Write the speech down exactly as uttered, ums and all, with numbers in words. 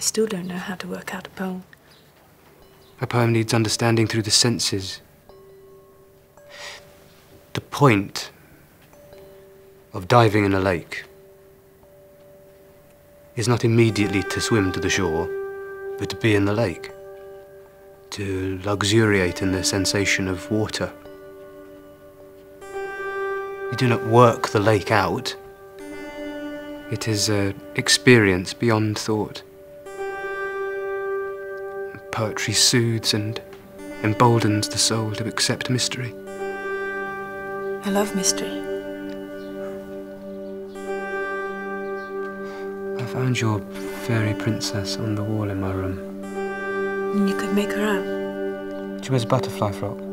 still don't know how to work out a poem. A poem needs understanding through the senses. The point of diving in a lake is not immediately to swim to the shore, but to be in the lake, to luxuriate in the sensation of water. You do not work the lake out. It is an experience beyond thought. Poetry soothes and emboldens the soul to accept mystery. I love mystery. I found your fairy princess on the wall in my room. And you could make her out. She wears a butterfly frock.